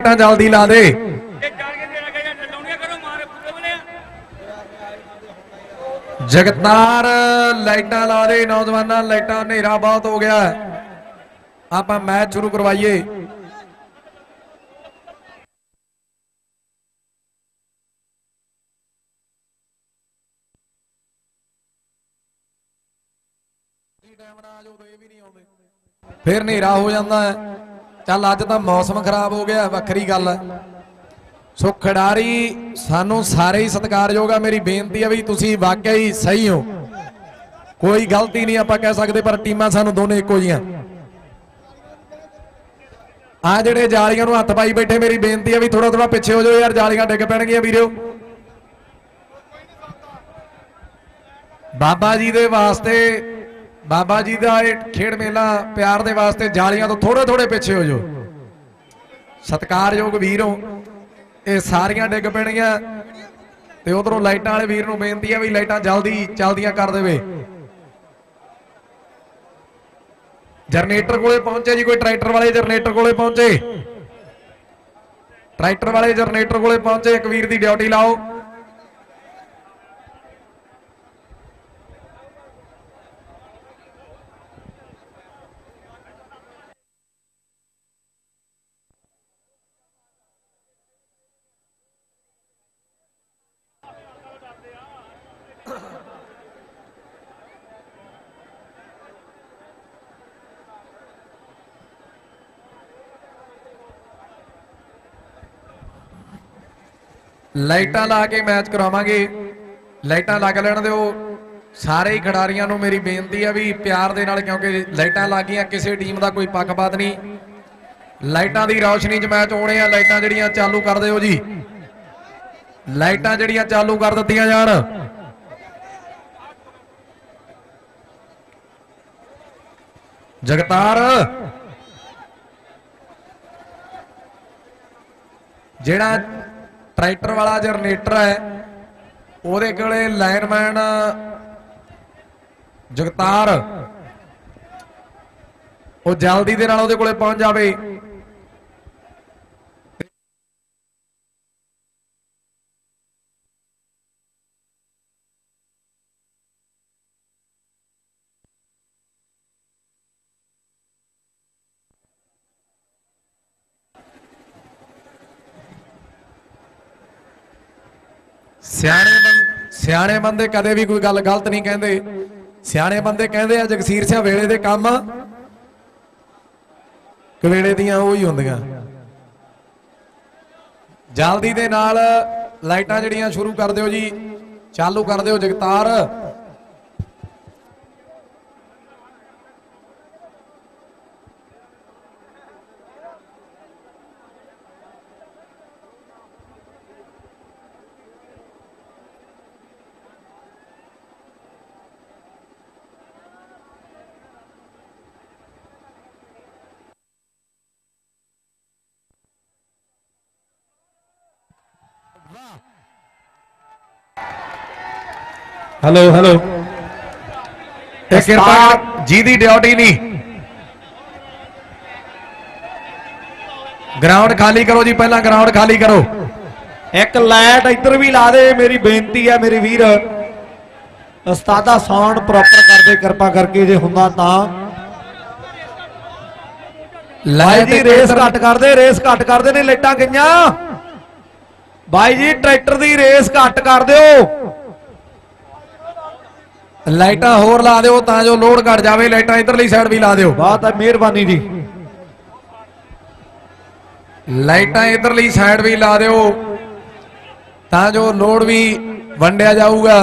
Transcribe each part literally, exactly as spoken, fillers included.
लाइटां जल्दी ला दे। जगतार लाइटां ला दे नौजवाना, लाइटां हनेरा बहुत हो गया, आप मैच शुरू करवाइए। फिर हनेरा हो जाता है। चल अज तो मौसम खराब हो गया, वखरी गल है। सो खिडारी सानू सारे ही सत्कारयोग है। मेरी बेनती है भी तुसी वाकई ही सही हो, कोई गलती नहीं आप कह सकते, पर टीमां सानू दोनों इको जियां। आ जेडे जालियां नूं हत्थ पाई बैठे, मेरी बेनती है भी थोड़ा थोड़ा पिछे हो जाओ यार, जालियां डिग पैणगियां वीरो। बाबा जी दे वास्ते, बाबा जी का खेड मेला प्यार दे वास्ते जालियां तो थोड़े थोड़े पिछे हो जाओ। सत्कारयोग वीरों, ये सारियां डिग पैणगियां। ते उधरों लाइटां वाले वीर नूं बेनती है भी लाइटां जल्दी चलदियां कर देवे। जनरेटर कोले पहुंचे जी, कोई ट्रैक्टर वाले जनरेटर कोले पहुंचे, ट्रैक्टर वाले जनरेटर कोले पहुंचे, एक वीर की ड्यूटी लाओ। लाइटां ला के मैच करवावांगे, लाइटां लग लैण दिओ सारे ही खिडारियां नूं। मेरी बेनती है भी प्यार दे नाल, क्योंकि लाइटां लग गईयां, किसी टीम का कोई पक्षपात नहीं। लाइटां दी रोशनी च मैच होने आ, लाइटां जिहड़ियां चालू कर दिओ जी, लाइटां जिहड़ियां चालू कर दित्तियां जाण। जगतार जिहड़ा ट्रैक्टर वाला जनरेटर है, ਉਹਦੇ ਕੋਲੇ ਲਾਈਨਮੈਨ ਜਗਤਾਰ ਉਹ ਜਲਦੀ ਦੇ ਨਾਲ ਉਹਦੇ ਕੋਲੇ ਪਹੁੰਚ ਜਾਵੇ। ਸਿਆਣੇ ਬੰਦੇ ਸਿਆਣੇ ਬੰਦੇ ਕਦੇ ਵੀ ਕੋਈ ਗੱਲ ਗਲਤ ਨਹੀਂ ਕਹਿੰਦੇ। ਸਿਆਣੇ ਬੰਦੇ ਕਹਿੰਦੇ ਆ ਜਗਸੀਰ ਸਿੰਘ ਵੇਲੇ ਦੇ ਕੰਮ ਕਵੇਲੇ ਦੀਆਂ ਉਹ ਹੀ ਹੁੰਦੀਆਂ। ਜਲਦੀ ਦੇ ਨਾਲ ਲਾਈਟਾਂ ਜਿਹੜੀਆਂ ਸ਼ੁਰੂ ਕਰ ਦਿਓ ਜੀ, ਚਾਲੂ ਕਰ ਦਿਓ ਜਗਤਾਰ। हेलो हेलो कृपा जी दी ड्यूटी नहीं, ग्राउंड खाली करो जी, पहला ग्राउंड खाली करो। एक लाइट इधर भी ला दे, मेरी बेनती है मेरी वीर। उस्तादा साउंड प्रॉपर कर दे कृपा करके, जे हुंदा तां। लाइट जी रेस घट कर दे, रेस घट कर दे, नहीं लाइटां गईयां। भाई जी ट्रैक्टर दी रेस घट कर दिओ, लाइटां होर ला दिओ तां जो लोड घट जावे। लाइटां इधरली साइड भी ला दिओ, बहुत है मेहरबानी जी। लाइटां इधरली साइड भी ला दिओ तां जो लोड भी वंडिया जाऊगा।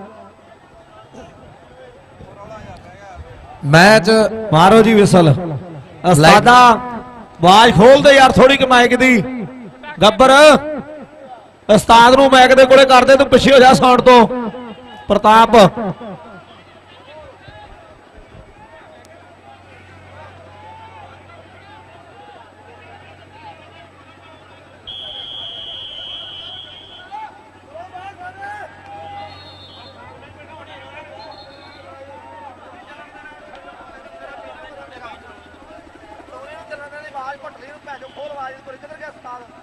मैच मारो जी विसल। उस्तादा आवाज खोल दे यार थोड़ी कि माइक दी। गब्बर उस्ताद नूं माइक दे कोले कर दे, तू पिछे हो जा साउंड तो। प्रताप आवाज पटली खोल, आवाज किधर गया उस्ताद।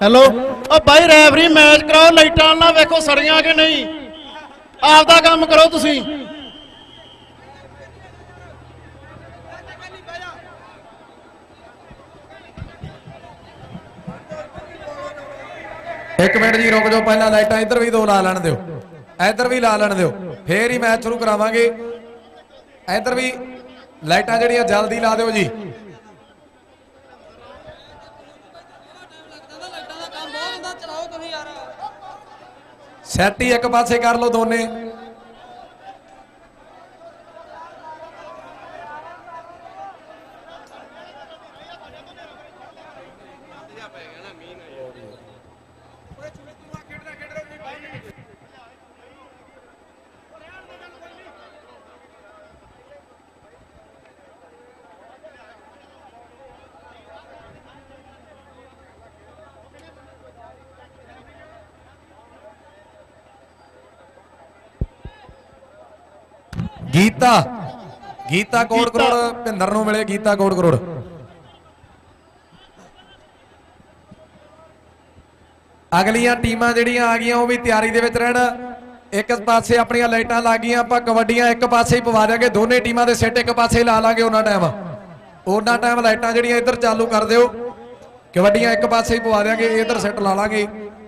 ਹੈਲੋ ਉਹ ਬਾਈ ਰੈਫਰੀ ਮੈਚ ਕਰਾਓ, ਲਾਈਟਾਂ ਨਾਲ ਵੇਖੋ ਸੜੀਆਂ ਕਿ ਨਹੀਂ, ਆਪਦਾ ਕੰਮ ਕਰੋ ਤੁਸੀਂ। ਇੱਕ ਮਿੰਟ ਜੀ ਰੁਕ ਜਾਓ, ਪਹਿਲਾਂ ਲਾਈਟਾਂ ਇੱਧਰ ਵੀ ਦੋ ਲਾ ਲੈਣ ਦਿਓ, ਇੱਧਰ ਵੀ ਲਾ ਲੈਣ ਦਿਓ, ਫੇਰ ਹੀ ਮੈਚ ਸ਼ੁਰੂ ਕਰਾਵਾਂਗੇ। ਇੱਧਰ ਵੀ ਲਾਈਟਾਂ ਜਿਹੜੀਆਂ ਜਲਦੀ ਲਾ ਦਿਓ ਜੀ। ਸੈਟ ਹੀ ਇੱਕ ਪਾਸੇ ਕਰ ਲਓ ਦੋਨੇ। ਗੀਤਾ ਗੀਤਾ ਕੋਟ ਕਰੋੜ ਭਿੰਦਰ ਨੂੰ ਮਿਲੇ, ਗੀਤਾ ਕੋਟ ਕਰੋੜ। ਅਗਲੀਆਂ ਟੀਮਾਂ ਜਿਹੜੀਆਂ ਆ ਗਈਆਂ ਉਹ ਵੀ ਤਿਆਰੀ ਦੇ ਵਿੱਚ ਰਹਿਣ। ਇੱਕ ਪਾਸੇ ਆਪਣੀਆਂ ਲਾਈਟਾਂ ਲੱਗ ਗਈਆਂ, ਆਪਾਂ ਕਬੱਡੀਆਂ ਇੱਕ ਪਾਸੇ ਹੀ ਪਵਾ ਦਿਆਂਗੇ, ਦੋਨੇ ਟੀਮਾਂ ਦੇ ਸਿੱਟ ਇੱਕ ਪਾਸੇ ਲਾ ਲਾਂਗੇ। ਉਹਨਾਂ ਟਾਈਮ ਉਹਨਾਂ ਟਾਈਮ ਲਾਈਟਾਂ ਜਿਹੜੀਆਂ ਇੱਧਰ ਚਾਲੂ ਕਰ ਦਿਓ, ਕਬੱਡੀਆਂ ਇੱਕ ਪਾਸੇ ਹੀ ਪਵਾ ਦਿਆਂਗੇ, ਇੱਧਰ ਸਿੱਟ ਲਾ ਲਾਂਗੇ।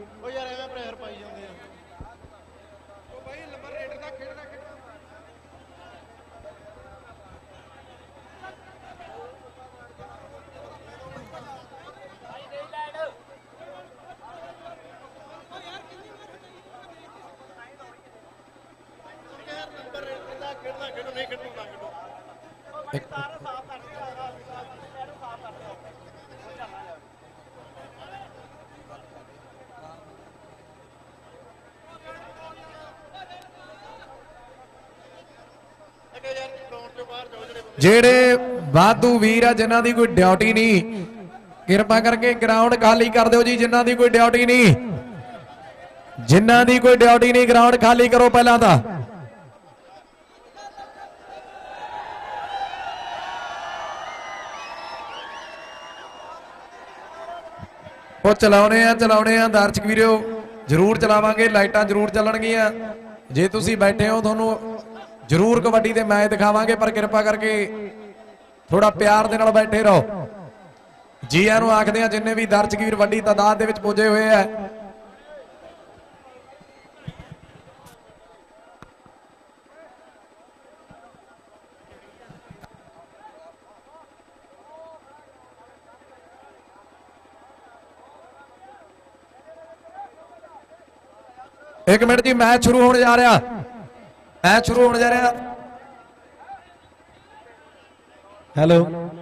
ਜਿਹੜੇ ਵਾਧੂ ਵੀਰ ਆ ਜਿਨ੍ਹਾਂ ਦੀ ਕੋਈ ਡਿਊਟੀ ਨਹੀਂ, ਕਿਰਪਾ ਕਰਕੇ ਗਰਾਊਂਡ ਖਾਲੀ ਕਰ ਦਿਓ ਜੀ। ਜਿਨ੍ਹਾਂ ਦੀ ਕੋਈ ਡਿਊਟੀ ਨਹੀਂ, ਜਿਨ੍ਹਾਂ ਦੀ ਕੋਈ ਡਿਊਟੀ ਨਹੀਂ, ਗਰਾਊਂਡ ਖਾਲੀ ਕਰੋ ਪਹਿਲਾਂ ਤਾਂ। ਉਹ ਚਲਾਉਣੇ ਆ ਚਲਾਉਣੇ ਆ ਦਰਸ਼ਕ ਵੀਰੋ, ਜ਼ਰੂਰ ਚਲਾਵਾਂਗੇ, ਲਾਈਟਾਂ ਜ਼ਰੂਰ ਚੱਲਣਗੀਆਂ। ਜੇ ਤੁਸੀਂ ਬੈਠੇ ਹੋ ਤੁਹਾਨੂੰ ਜ਼ਰੂਰ ਕਬੱਡੀ ਦੇ ਮੈਚ ਦਿਖਾਵਾਂਗੇ, ਪਰ ਕਿਰਪਾ ਕਰਕੇ ਥੋੜਾ ਪਿਆਰ ਦੇ ਨਾਲ ਬੈਠੇ ਰਹੋ। ਜੀਆਂ ਨੂੰ ਆਖਦੇ ਆ ਜਿੰਨੇ ਵੀ ਦਰਸ਼ਕ ਵੀਰ ਵੱਡੀ ਤਾਦਾਦ ਦੇ ਵਿੱਚ ਪੁੱਜੇ ਹੋਏ ਆ। ਇੱਕ ਮਿੰਟ ਜੀ, ਮੈਚ ਸ਼ੁਰੂ ਹੋਣ ਜਾ ਰਿਹਾ, ਮੈਚ ਸ਼ੁਰੂ ਹੋਣ ਜਾ ਰਿਹਾ। ਹੈਲੋ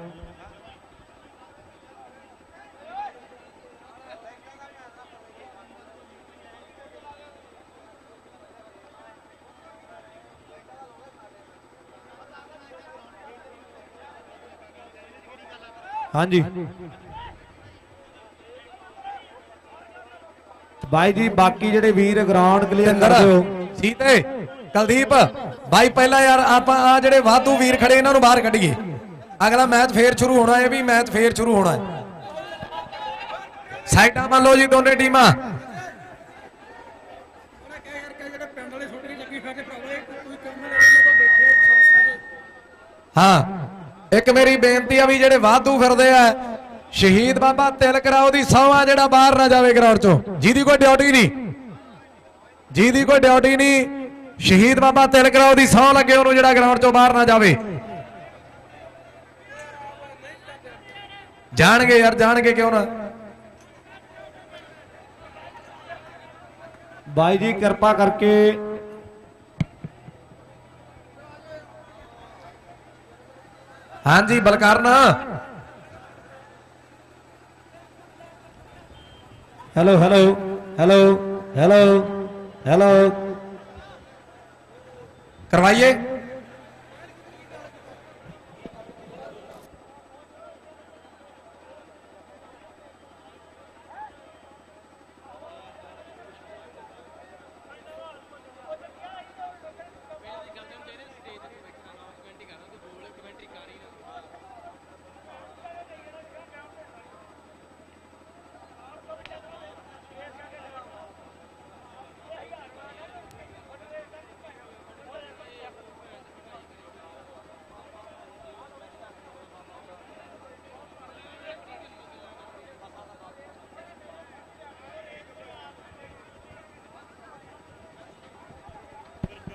ਹਾਂਜੀ ਬਾਈ ਜੀ, ਬਾਕੀ ਜਿਹੜੇ ਵੀਰ ਗਰਾਊਂਡ ਕਲੀਅਰ ਕਰ ਦਿਓ। ਸੀਤੇ ਕੁਲਦੀਪ ਬਾਈ, ਪਹਿਲਾਂ ਯਾਰ ਆਪਾਂ ਆ ਜਿਹੜੇ ਵਾਧੂ ਵੀਰ ਖੜੇ ਇਹਨਾਂ ਨੂੰ ਬਾਹਰ ਕੱਢੀਏ। ਅਗਲਾ ਮੈਚ ਫੇਰ ਸ਼ੁਰੂ ਹੋਣਾ ਹੈ, ਵੀ ਮੈਚ ਫੇਰ ਸ਼ੁਰੂ ਹੋਣਾ ਹੈ। ਸਾਈਡਾਂ ਮੰਨ ਲਓ ਜੀ ਦੋਨੇ ਟੀਮਾਂ। ਹਾਂ, ਇੱਕ ਮੇਰੀ ਬੇਨਤੀ ਆ ਵੀ ਜਿਹੜੇ ਵਾਧੂ ਫਿਰਦੇ ਆ, ਸ਼ਹੀਦ ਬਾਬਾ ਤਿਲਕ ਰਾਓ ਦੀ ਸਹੁੰ ਜਿਹੜਾ ਬਾਹਰ ਨਾ ਜਾਵੇ ਗਰਾਊਂਡ ਚੋਂ। ਜਿਹਦੀ ਕੋਈ ਡਿਊਟੀ ਨਹੀਂ, ਜਿਹਦੀ ਕੋਈ ਡਿਊਟੀ ਨਹੀਂ, ਸ਼ਹੀਦ ਬਾਬਾ ਤਿਲਕ ਰਾਓ ਦੀ ਸਹੁੰ ਲੱਗੇ ਉਹਨੂੰ, ਜਿਹੜਾ ਗਰਾਊਂਡ ਚੋਂ ਬਾਹਰ ਨਾ ਜਾਵੇ। ਜਾਣਗੇ ਯਾਰ, ਜਾਣਗੇ ਕਿਉਂ ਨਾ। ਬਾਈ ਜੀ ਕਿਰਪਾ ਕਰਕੇ ਹਾਂਜੀ Balkaran, hello hello hello hello hello ਕਰਵਾਈਏ।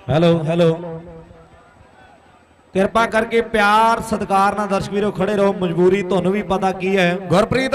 ਹੈਲੋ ਹੈਲੋ ਕਿਰਪਾ ਕਰਕੇ ਪਿਆਰ ਸਤਿਕਾਰ ਨਾਲ ਦਰਸ਼ਕ ਵੀਰੋ ਖੜੇ ਰਹੋ। ਮਜਬੂਰੀ ਤੁਹਾਨੂੰ ਵੀ ਪਤਾ ਕੀ ਹੈ। ਗੁਰਪ੍ਰੀਤ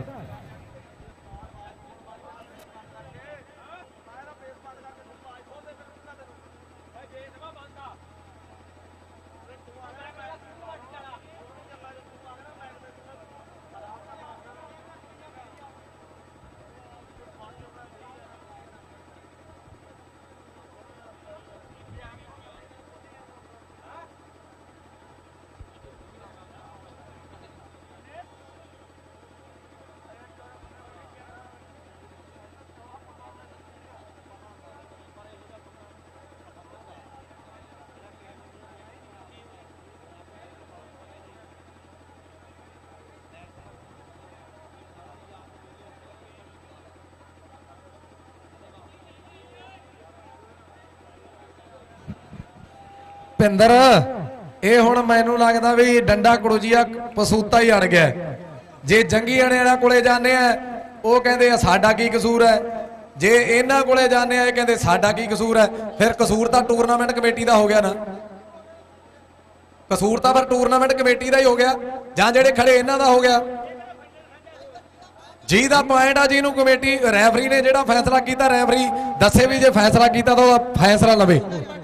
ਭਿੰਦਰ ਇਹ ਹੁਣ ਮੈਨੂੰ ਲੱਗਦਾ ਵੀ ਡੰਡਾ ਕੜੂਜੀਆ ਪਸੂਤਾ ਹੀ ਅੜ ਗਿਆ। ਜੇ ਜੰਗੀ ਅਣਿਆਂ ਕੋਲੇ ਜਾਂਦੇ ਆ ਉਹ ਕਹਿੰਦੇ ਆ ਸਾਡਾ ਕੀ ਕਸੂਰ ਹੈ, ਜੇ ਇਹਨਾਂ ਕੋਲੇ ਜਾਂਦੇ ਆ ਇਹ ਕਹਿੰਦੇ ਸਾਡਾ ਕੀ ਕਸੂਰ ਹੈ। ਫਿਰ ਕਸੂਰ ਤਾਂ ਟੂਰਨਾਮੈਂਟ ਕਮੇਟੀ ਦਾ ਹੋ ਗਿਆ ਨਾ, ਕਸੂਰ ਤਾਂ ਫਿਰ ਟੂਰਨਾਮੈਂਟ ਕਮੇਟੀ ਦਾ ਹੀ ਹੋ ਗਿਆ ਜਾਂ ਜਿਹੜੇ ਖੜੇ ਇਹਨਾਂ ਦਾ ਹੋ ਗਿਆ। ਜੀ ਦਾ ਪੁਆਇੰਟ ਆ ਜਿਹਨੂੰ ਕਮੇਟੀ ਰੈਫਰੀ ਨੇ ਜਿਹੜਾ ਫੈਸਲਾ ਕੀਤਾ, ਰੈਫਰੀ ਦੱਸੇ ਵੀ ਜੇ ਫੈਸਲਾ ਕੀਤਾ ਤਾਂ ਉਹਦਾ ਫੈਸਲਾ ਲਵੇ।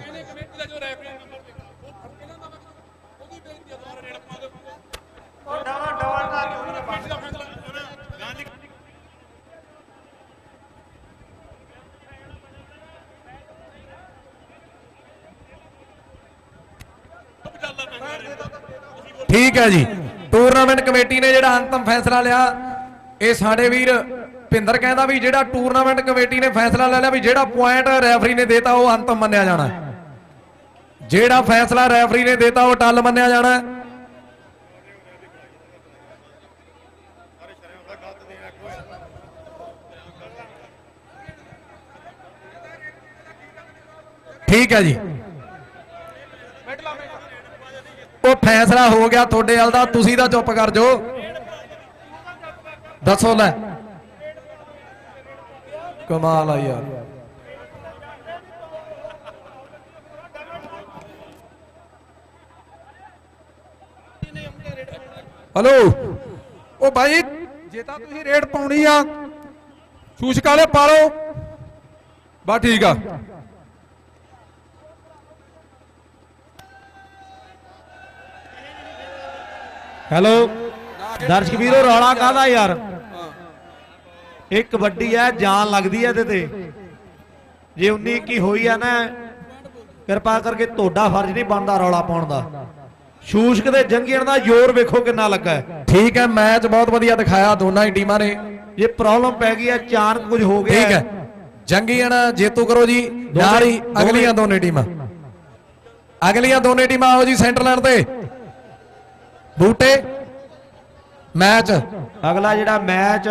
ठीक है जी, टूरनामेंट कमेटी ने जिहड़ा अंतिम फैसला लिया, ये साडे वीर भिंदर कहता भी जिहड़ा टूरनामेंट कमेटी ने फैसला ले लिया भी जिहड़ा पॉइंट रैफरी ने देता वो अंतिम मन्निया जाना है, जिहड़ा फैसला रैफरी ने देता वो टल मन्निया जाना है। ठीक है जी, वो फैसला हो गया थोड़े वाल दा, तुसी दा चुप कर जो। दसो लै कमाल आई यार। हेलो ओ भाई जे तां तुसी रेड पाउणी आ शूशक वाले पा लो बस ठीक आ। हेलो दर्शक वीरो रौला काहदा यार, एक कबड्डी है जान लगती है ते जे उन्नी की हुई है ना, कृपा करके तोड़ा फर्ज नहीं बनता रौला पाउण दा। शूशक दे जंगीण दा जोर वेखो कितना लगा है। ठीक है, मैच बहुत वधिया दिखाया दोनों ही टीमां ने। ये प्रॉब्लम पै गई है, अचानक कुछ हो गया। ठीक है, जंगीण जेतू करो जी, नाल ही अगलियां दोनों टीमां अगलियां दोनों टीमां आओ जी सेंटर लाइन ते। बूटे मैच अगला जिहड़ा मैच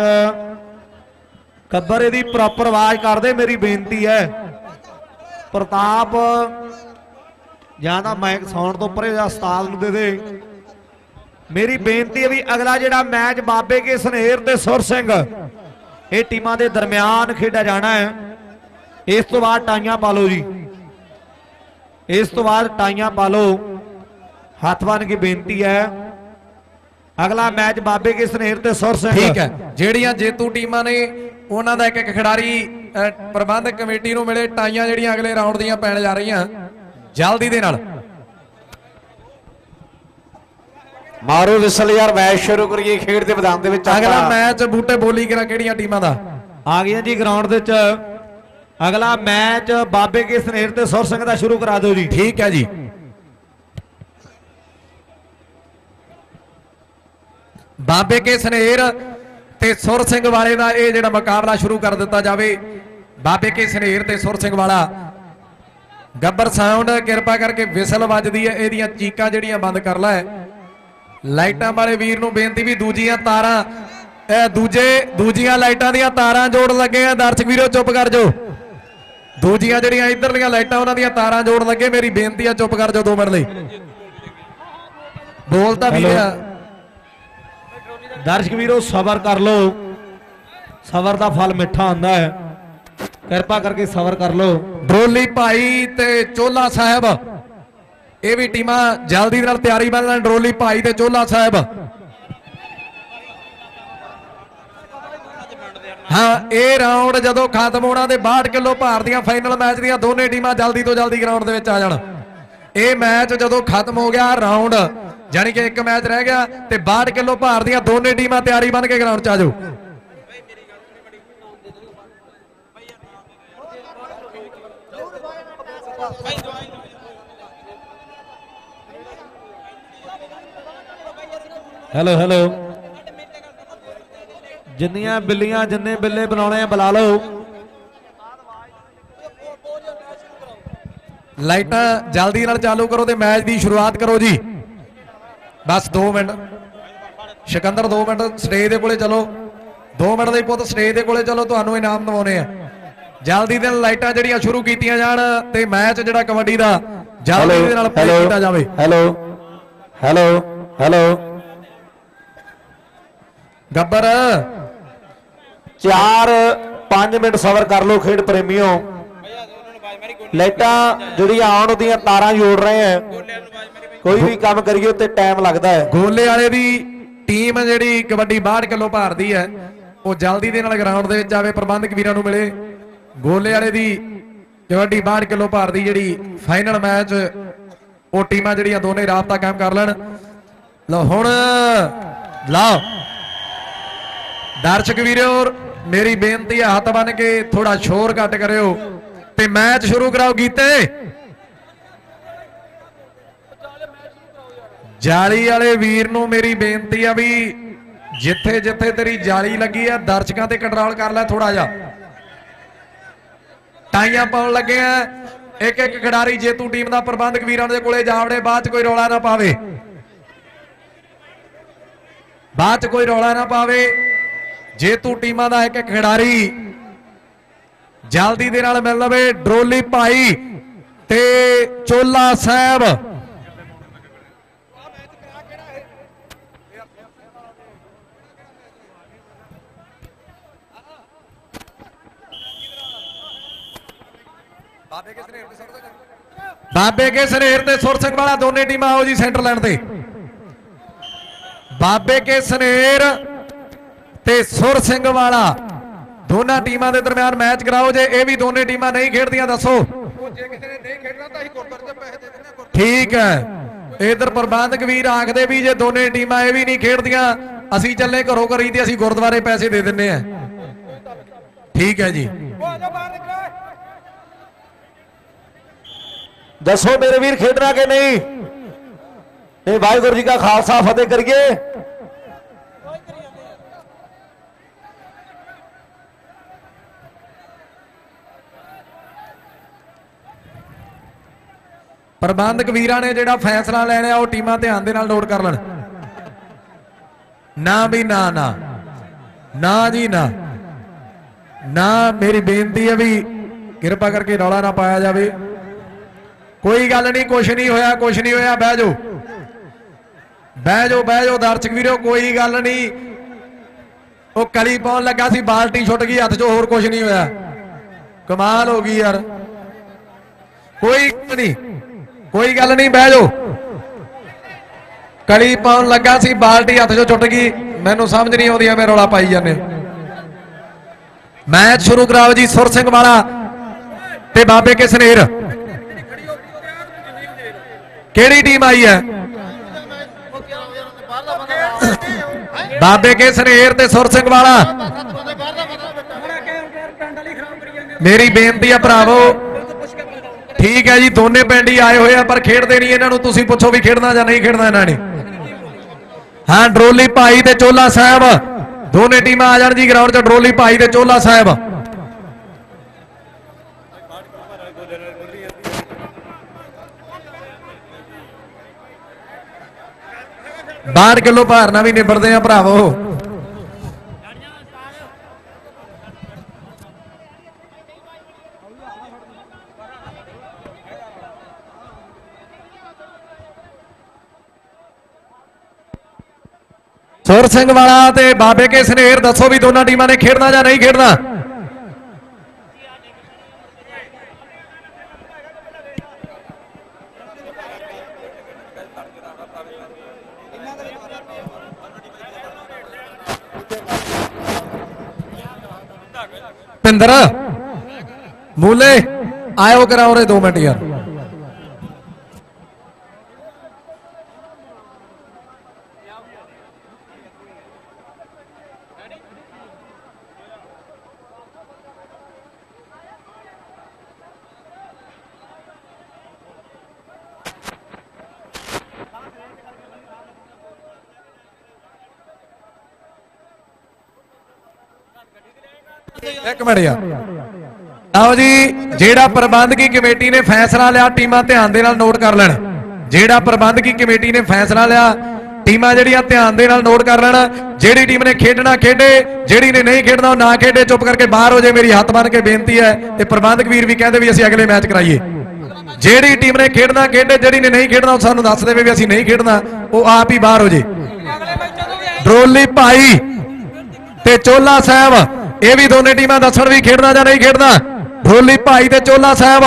कब्बर इहदी प्रॉपर आवाज कर दे, मेरी बेनती है। प्रताप जां तां माइक साउंड तो परे जा उस्ताद नूं दे दे। मेरी बेनती है भी अगला जिहड़ा मैच बाबे के सनेर ते सुर सिंह ये टीमां दे दरम्यान खेडा जाना है। इस तो बाद टाइयां पा लो जी, इस तो बाद टाइयां पा लो। हाथ बन की बेनती है, अगला मैच बाबे के सनेर ते सुर सिंह। ठीक है, ਜਿਹੜੀਆਂ ਜੇਤੂ ਟੀਮਾਂ ਨੇ ਉਹਨਾਂ ਦਾ ਇੱਕ ਇੱਕ ਖਿਡਾਰੀ ਪ੍ਰਬੰਧਕ ਕਮੇਟੀ ਨੂੰ ਮਿਲੇ। ਟਾਈਆਂ ਜਿਹੜੀਆਂ ਅਗਲੇ ਰਾਉਂਡ ਦੀਆਂ ਪੈਣ ਜਾ ਰਹੀਆਂ ਜਲਦੀ ਦੇ ਨਾਲ। ਮਾਰੋ ਵਿਸਲ ਯਾਰ, ਮੈਚ ਸ਼ੁਰੂ ਕਰੀਏ। ਖੇਡ ਦੇ ਮੈਦਾਨ ਦੇ ਵਿੱਚ ਅਗਲਾ ਮੈਚ ਬੂਟੇ ਬੋਲੀ ਕਰਾ ਕਿਹੜੀਆਂ ਟੀਮਾਂ ਦਾ ਆ ਗਿਆ ਜੀ ਗਰਾਊਂਡ ਦੇ ਵਿੱਚ। ਅਗਲਾ ਮੈਚ ਬਾਬੇ ਕੇ ਸਨੇਰ ਤੇ ਸੁਰ ਸਿੰਘ ਦਾ ਸ਼ੁਰੂ ਕਰਾ ਦਿਓ ਜੀ। ਠੀਕ ਹੈ ਜੀ, बाबे के सनेर ते सुर सिंह वाले का यह जो मुकाबला शुरू कर दिता जाए। बाबे के सनेर ते सुर सिंह वाला गब्बर साउंड कृपा करके विसल वजदी है, एदियां चीकां जिहड़ियां बंद कर लै। लाइटां वाले वीर नूं बेनती भी दूजियां तारां दूजे दूजियां लाइटां दियां तारां जोड़ लगे हैं। दर्शक वीरो चुप कर जो, दूजियां जिहड़ियां इधरलियां लाइटां उहनां दियां तारां जोड़ लगे। मेरी बेनती है चुप कर जो दो मिनट लई। बोलता भी है दर्शक वीरो सबर कर लो, सबर का फल मिठा होंदा है। ਕਿਰਪਾ ਕਰਕੇ ਸਬਰ ਕਰ ਲਓ। ਡਰੋਲੀ ਭਾਈ ਤੇ ਚੋਲਾ ਸਾਹਿਬ ਇਹ ਵੀ ਟੀਮਾਂ ਜਲਦੀ ਨਾਲ ਤਿਆਰੀ ਬੰਨ ਲੈਣ। ਡਰੋਲੀ ਭਾਈ ਤੇ ਚੋਲਾ ਸਾਹਿਬ। ਹਾਂ ਇਹ ਰਾਉਂਡ ਜਦੋਂ ਖਤਮ ਹੋਣਾ ਤੇ ਬਾਹਠ ਕਿਲੋ ਭਾਰ ਦੀਆਂ ਫਾਈਨਲ ਮੈਚ ਦੀਆਂ ਦੋਨੇ ਟੀਮਾਂ ਜਲਦੀ ਤੋਂ ਜਲਦੀ ਗਰਾਊਂਡ ਦੇ ਵਿੱਚ ਆ ਜਾਣ। ਇਹ ਮੈਚ ਜਦੋਂ ਖਤਮ ਹੋ ਗਿਆ ਰਾਉਂਡ ਜਾਨੀ ਕਿ ਇੱਕ ਮੈਚ ਰਹਿ ਗਿਆ ਤੇ ਬਾਹਠ ਕਿਲੋ ਭਾਰ ਦੀਆਂ ਦੋਨੇ ਟੀਮਾਂ ਤਿਆਰੀ ਬਣ ਕੇ ਗਰਾਊਂਡ 'ਚ ਆ ਜਾਓ। ਹੈਲੋ ਹੈਲੋ ਜਿੰਨੀਆਂ ਬਿੱਲੀਆਂ ਜਿੰਨੇ ਬਿੱਲੇ ਬਣਾਉਣੇ ਆ ਬੁਲਾ ਲਓ। ਲਾਈਟਾਂ ਜਲਦੀ ਨਾਲ ਚਾਲੂ ਕਰੋ ਤੇ ਮੈਚ ਦੀ ਸ਼ੁਰੂਆਤ ਕਰੋ ਜੀ। ਬਸ ਦੋ ਮਿੰਟ ਸਿਕੰਦਰ ਦੋ ਮਿੰਟ ਸਟੇਜ ਦੇ ਕੋਲੇ ਚਲੋ। ਦੋ ਮਿੰਟ ਦੇ ਪੁੱਤ ਸਟੇਜ ਦੇ ਕੋਲੇ ਚਲੋ ਤੁਹਾਨੂੰ ਇਨਾਮ ਦਿਵਾਉਣੇ ਆ। ਜਲਦੀ ਦੇ ਨਾਲ ਲਾਈਟਾਂ ਜਿਹੜੀਆਂ ਸ਼ੁਰੂ ਕੀਤੀਆਂ ਜਾਣ ਤੇ ਮੈਚ ਜਿਹੜਾ ਕਬੱਡੀ ਦਾ ਜਲਦੀ ਦੇ ਨਾਲ ਪਲੇ ਕੀਤਾ ਜਾਵੇ। ਹੈਲੋ ਹੈਲੋ ਹੈਲੋ ਗੱਬਰ ਚਾਰ ਪੰਜ ਮਿੰਟ ਸਬਰ ਕਰ ਲਓ ਖੇਡ ਪ੍ਰੇਮੀਓ। ਲਾਈਟਾਂ ਜਿਹੜੀਆਂ ਆਉਣ ਦੀਆਂ ਤਾਰਾਂ ਜੋੜ ਰਹੇ ਆ। ਕੋਈ ਵੀ ਕੰਮ ਕਰੀਏ ਤੇ ਟਾਈਮ ਲੱਗਦਾ ਹੈ। ਗੋਲੇ ਵਾਲੇ ਦੀ ਟੀਮ ਜਿਹੜੀ ਕਬੱਡੀ ਬਾਹਠ ਕਿਲੋ ਭਾਰ ਦੀ ਹੈ ਉਹ ਜਲਦੀ ਦੇ ਨਾਲ ਗਰਾਊਂਡ ਦੇ ਵਿੱਚ ਆਵੇ। ਪ੍ਰਬੰਧਕ ਵੀਰਾਂ ਨੂੰ ਮਿਲੇ। ਗੋਲੇ ਵਾਲੇ ਦੀ ਕਬੱਡੀ ਬਾਹਠ ਕਿਲੋ ਭਾਰ ਦੀ ਜਿਹੜੀ ਫਾਈਨਲ ਮੈਚ ਉਹ ਟੀਮਾਂ ਜਿਹੜੀਆਂ ਦੋਨੇ ਰਾਬਤਾ ਕਾਇਮ ਕਰ ਲੈਣ। ਲਓ ਹੁਣ ਲਓ ਦਰਸ਼ਕ ਵੀਰੋ ਮੇਰੀ ਬੇਨਤੀ ਹੈ ਹੱਥ ਬੰਨ ਕੇ ਥੋੜਾ ਸ਼ੋਰ ਘੱਟ ਕਰਿਓ ਤੇ ਮੈਚ ਸ਼ੁਰੂ ਕਰਾਓ। ਗੀਤੇ ਜਾਲੀ ਵਾਲੇ ਵੀਰ ਨੂੰ ਮੇਰੀ ਬੇਨਤੀ ਆ ਵੀ ਜਿੱਥੇ ਜਿੱਥੇ ਤੇਰੀ ਜਾਲੀ ਲੱਗੀ ਆ ਦਰਸ਼ਕਾਂ ਤੇ ਕੰਟਰੋਲ ਕਰ ਲੈ ਥੋੜਾ ਜਿਹਾ। ਟਾਈਆਂ ਪਾਉਣ ਲੱਗੇ ਆ। ਇੱਕ ਇੱਕ ਖਿਡਾਰੀ ਜੇਤੂ ਟੀਮ ਦਾ ਪ੍ਰਬੰਧਕ ਵੀਰਾਂ ਦੇ ਕੋਲੇ ਜਾਵੜੇ। ਬਾਅਦ ਚ ਕੋਈ ਰੌਲਾ ਨਾ ਪਾਵੇ। ਬਾਅਦ ਚ ਕੋਈ ਰੌਲਾ ਨਾ ਪਾਵੇ। ਜੇਤੂ ਟੀਮਾਂ ਦਾ ਇੱਕ ਇੱਕ ਖਿਡਾਰੀ ਜਲਦੀ ਦੇ ਨਾਲ ਮਿਲ ਲਵੇ। ਡਰੋਲੀ ਭਾਈ ਤੇ ਚੋਲਾ ਸਾਹਿਬ ਬਾਬੇ ਕੇ ਸਨੇਰ ਤੇ ਸੁਰ ਸਿੰਘ ਵਾਲਾ ਦੋਨੇ ਟੀਮਾਂ ਆਓ ਜੀ ਸੈਂਟਰ ਲਾਈਨ ਤੇ। ਬਾਬੇ ਕੇ ਸਨੇਰ ਤੇ ਸੁਰ ਸਿੰਘ ਵਾਲਾ ਦੋਨਾਂ ਟੀਮਾਂ ਦੇ ਦਰਮਿਆਨ ਮੈਚ ਕਰਾਓ। ਜੇ ਇਹ ਵੀ ਦੋਨੇ ਟੀਮਾਂ ਨਹੀਂ ਖੇਡਦੀਆਂ ਦੱਸੋ। ਜੇ ਕਿਸੇ ਨੇ ਨਹੀਂ ਖੇਡਣਾ ਤਾਂ ਅਸੀਂ ਗੁਰਦੁਆਰੇ 'ਚ ਪੈਸੇ ਦੇ ਦਿੰਦੇ ਹਾਂ। ਠੀਕ ਹੈ। ਇਧਰ ਪ੍ਰਬੰਧਕ ਵੀਰ ਆਖਦੇ ਵੀ ਜੇ ਦੋਨੇ ਟੀਮਾਂ ਇਹ ਵੀ ਨਹੀਂ ਖੇਡਦੀਆਂ ਅਸੀਂ ਚੱਲੇ ਘਰੋਂ ਘਰੀ ਤੇ ਅਸੀਂ ਗੁਰਦੁਆਰੇ ਪੈਸੇ ਦੇ ਦਿੰਨੇ ਆ। ਠੀਕ ਹੈ ਜੀ। ਦੱਸੋ ਮੇਰੇ ਵੀਰ ਖੇਡਣਾ ਕਿ ਨਹੀਂ। ਇਹ ਵਾਹਿਗੁਰੂ ਜੀ ਕਾ ਖਾਲਸਾ ਫਤਿਹ ਕਰੀਏ। ਪ੍ਰਬੰਧਕ ਵੀਰਾਂ ਨੇ ਜਿਹੜਾ ਫੈਸਲਾ ਲੈਣਾ ਉਹ ਟੀਮਾਂ ਧਿਆਨ ਦੇ ਨਾਲ ਨੋਟ ਕਰ ਲੈਣ। ਨਾ ਵੀ ਨਾ ਨਾ ਨਾ ਜੀ ਨਾ ਨਾ ਮੇਰੀ ਬੇਨਤੀ ਹੈ ਵੀ ਕਿਰਪਾ ਕਰਕੇ ਰੌਲਾ ਨਾ ਪਾਇਆ ਜਾਵੇ। ਕੋਈ ਗੱਲ ਨਹੀਂ ਕੁਛ ਨਹੀਂ ਹੋਇਆ ਕੁਛ ਨਹੀਂ ਹੋਇਆ। ਬਹਿ ਜਾਓ ਬਹਿ ਜਾਓ ਬਹਿ ਜਾਓ ਦਰਸ਼ਕ ਵੀਰੋ ਕੋਈ ਗੱਲ ਨਹੀਂ। ਉਹ ਕਲੀ ਪਾਉਣ ਲੱਗਾ ਸੀ ਬਾਲਟੀ ਛੁੱਟ ਗਈ ਹੱਥ 'ਚੋਂ ਹੋਰ ਕੁਛ ਨਹੀਂ ਹੋਇਆ। ਕਮਾਲ ਹੋ ਗਈ ਯਾਰ। ਕੋਈ ਨਹੀਂ ਕੋਈ ਗੱਲ ਨਹੀਂ ਬਹਿ ਜਾਓ। ਕਲੀ ਪਾਉਣ ਲੱਗਾ ਸੀ ਬਾਲਟੀ ਹੱਥ 'ਚੋਂ ਛੁੱਟ ਗਈ। ਮੈਨੂੰ ਸਮਝ ਨਹੀਂ ਆਉਂਦੀ ਐਵੇਂ ਰੌਲਾ ਪਾਈ ਜਾਂਦੇ। ਮੈਚ ਸ਼ੁਰੂ ਕਰਾਓ ਜੀ। ਸੁਰ ਸਿੰਘ ਵਾਲਾ ਤੇ ਬਾਬੇ ਕੇ ਸਨੇਰ। ਕਿਹੜੀ ਟੀਮ ਆਈ ਹੈ? ਬਾਬੇ ਕੇ ਸਨੇਰ ਤੇ ਸੁਰ ਸਿੰਘ ਵਾਲਾ। ਮੇਰੀ ਬੇਨਤੀ ਆ ਭਰਾਵੋ ਠੀਕ ਹੈ ਜੀ ਦੋਨੇ ਪਿੰਡ ਹੀ ਆਏ ਹੋਏ ਆ ਪਰ ਖੇਡਦੇ ਨਹੀਂ। ਇਹਨਾਂ ਨੂੰ ਤੁਸੀਂ ਪੁੱਛੋ ਵੀ ਖੇਡਣਾ ਜਾਂ ਨਹੀਂ ਖੇਡਣਾ ਇਹਨਾਂ ਨੇ। ਹਾਂ ਡਰੋਲੀ ਭਾਈ ਤੇ ਚੋਲਾ ਸਾਹਿਬ ਦੋਨੇ ਟੀਮਾਂ ਆ ਜਾਣ ਜੀ ਗਰਾਊਂਡ 'ਚ। ਡਰੋਲੀ ਭਾਈ ਤੇ ਚੋਲਾ ਸਾਹਿਬ। ਬਾਹਠ ਕਿਲੋ ਭਾਰ ਨਾਲ ਵੀ ਨਿਬੜਦੇ ਆ ਭਰਾਵੋ। ਸੁਰ ਸਿੰਘ ਵਾਲਾ ਤੇ ਬਾਬੇ ਕੇ ਸਨੇਰ ਦੱਸੋ ਵੀ ਦੋਨਾਂ ਟੀਮਾਂ ਨੇ ਖੇਡਣਾ ਜਾਂ ਨਹੀਂ ਖੇਡਣਾ। ਭੁਪਿੰਦਰ ਮੂਲੇ ਆਇਓ ਕਰਾ ਉਰੇ ਦੋ ਮਿੰਟ ਯਾਰ। ਇੱਕ ਮਿੰਟ ਯਾਰ। ਆਓ ਜੀ, ਜਿਹੜਾ ਪ੍ਰਬੰਧਕੀ ਕਮੇਟੀ ਨੇ ਫੈਸਲਾ ਲਿਆ ਟੀਮਾਂ ਧਿਆਨ ਦੇ ਨਾਲ ਨੋਟ ਕਰ ਲੈਣ। ਜਿਹੜਾ ਪ੍ਰਬੰਧਕੀ ਕਮੇਟੀ ਨੇ ਫੈਸਲਾ ਲਿਆ ਟੀਮਾਂ ਜਿਹੜੀਆਂ ਧਿਆਨ ਦੇ ਨਾਲ ਨੋਟ ਕਰ ਲੈਣ। ਜਿਹੜੀ ਟੀਮ ਨੇ ਖੇਡਣਾ ਖੇਡੇ, ਜਿਹੜੀ ਨੇ ਨਹੀਂ ਖੇਡਣਾ ਉਹ ਨਾ ਖੇਡੇ, ਚੁੱਪ ਕਰਕੇ ਬਾਹਰ ਹੋ ਜੇ। ਮੇਰੀ ਹੱਥ ਬੰਨ ਕੇ ਬੇਨਤੀ ਹੈ। ਤੇ ਪ੍ਰਬੰਧਕ ਵੀਰ ਵੀ ਕਹਿੰਦੇ ਵੀ ਅਸੀਂ ਅਗਲੇ ਮੈਚ ਕਰਾਈਏ। ਜਿਹੜੀ ਟੀਮ ਨੇ ਖੇਡਣਾ ਖੇਡੇ, ਜਿਹੜੀ ਨੇ ਨਹੀਂ ਖੇਡਣਾ ਉਹ ਸਾਨੂੰ ਦੱਸ ਦੇਵੇ ਵੀ ਅਸੀਂ ਨਹੀਂ ਖੇਡਣਾ, ਉਹ ਆਪ ਹੀ ਬਾਹਰ ਹੋ ਜੇ। ਡਰੋਲੀ ਭਾਈ ਤੇ ਚੋਲਾ ਸਾਹਿਬ, ਇਹ ਵੀ ਦੋਨੇ ਟੀਮਾਂ ਦੱਸਣ ਵੀ ਖੇਡਣਾ ਜਾਂ ਨਹੀਂ ਖੇਡਣਾ। ਢੋਲੀ ਭਾਈ ਤੇ ਚੋਲਾ ਸਾਹਿਬ।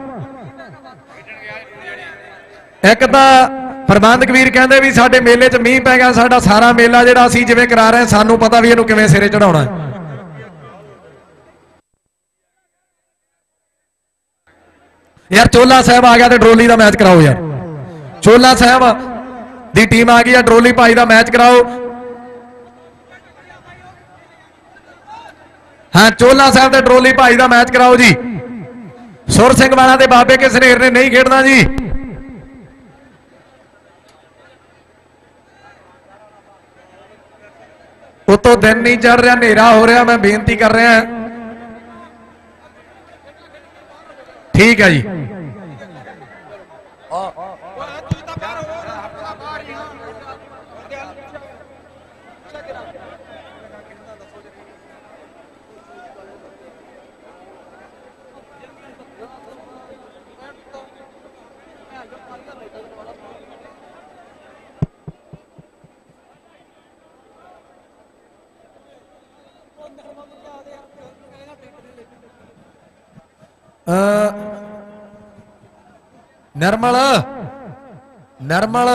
ਇੱਕ ਤਾਂ ਪ੍ਰਬੰਧਕ ਵੀਰ ਕਹਿੰਦੇ ਵੀ ਸਾਡੇ ਮੇਲੇ 'ਚ ਮੀਂਹ ਪੈ ਗਿਆ, ਸਾਡਾ ਸਾਰਾ ਮੇਲਾ ਜਿਹੜਾ ਅਸੀਂ ਜਿਵੇਂ ਕਰਾ ਰਹੇ ਸਾਨੂੰ ਪਤਾ ਵੀ ਇਹਨੂੰ ਕਿਵੇਂ ਸਿਰੇ ਚੜਾਉਣਾ। ਯਾਰ ਚੋਲਾ ਸਾਹਿਬ ਆ ਗਿਆ ਤੇ ਡਰੋਲੀ ਦਾ ਮੈਚ ਕਰਾਓ ਯਾਰ। ਚੋਲਾ ਸਾਹਿਬ ਦੀ ਟੀਮ ਆ ਗਈ ਆ, ਡਰੋਲੀ ਭਾਈ ਦਾ ਮੈਚ ਕਰਾਓ। ਹਾਂ, ਚੋਲਾ ਸਾਹਿਬ ਤੇ ਡਰੋਲੀ ਭਾਈ ਦਾ ਮੈਚ ਕਰਾਓ ਜੀ। ਸੁਰ ਸਿੰਘ ਵਾਲਾ ਤੇ ਬਾਬੇ ਕੇ ਸਨੇਰ ਨੇ ਨਹੀਂ ਖੇਡਣਾ ਜੀ। ਉਤੋਂ ਦਿਨ ਨਹੀਂ ਚੜ ਰਿਹਾ, ਹਨੇਰਾ ਹੋ ਰਿਹਾ। ਮੈਂ ਬੇਨਤੀ ਕਰ ਰਿਹਾ, ਠੀਕ ਹੈ ਜੀ। ਨਰਮਲ ਨਰਮਲ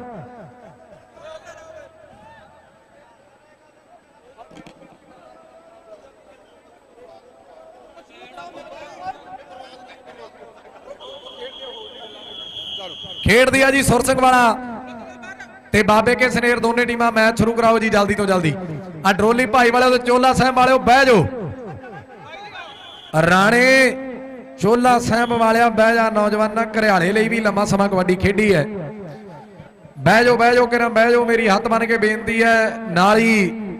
ਖੇਡਦੀ ਆ ਜੀ ਸੁਰ ਸਿੰਘ ਵਾਲਾ ਤੇ ਬਾਬੇ ਕੇ ਸਨੇਰ, ਦੋਨੇ ਟੀਮਾਂ ਮੈਚ ਸ਼ੁਰੂ ਕਰਾਓ ਜੀ ਜਲਦੀ ਤੋਂ ਜਲਦੀ। ਆ ਡਰੋਲੀ ਭਾਈ ਵਾਲੇ ਤੇ ਚੋਲਾ ਸਾਹਿਬ ਵਾਲਿਓ ਬਹਿ ਜਾਓ। ਰਾਣੇ ਚੋਲਾ ਸਾਹਿਬ ਵਾਲਿਆ ਬਹਿ ਜਾ। ਨੌਜਵਾਨਾਂ ਘਰਿਆਲੇ ਲਈ ਵੀ ਲੰਮਾ ਸਮਾਂ ਕਬੱਡੀ ਖੇਡੀ ਹੈ। ਬਹਿ ਜਾਓ ਬਹਿ ਜਾਓ ਕਿਰਾਂ ਬਹਿ ਜਾਓ। ਮੇਰੀ ਹੱਥ ਬੰਨ ਕੇ ਬੇਨਤੀ ਹੈ, ਨਾਲ ਹੀ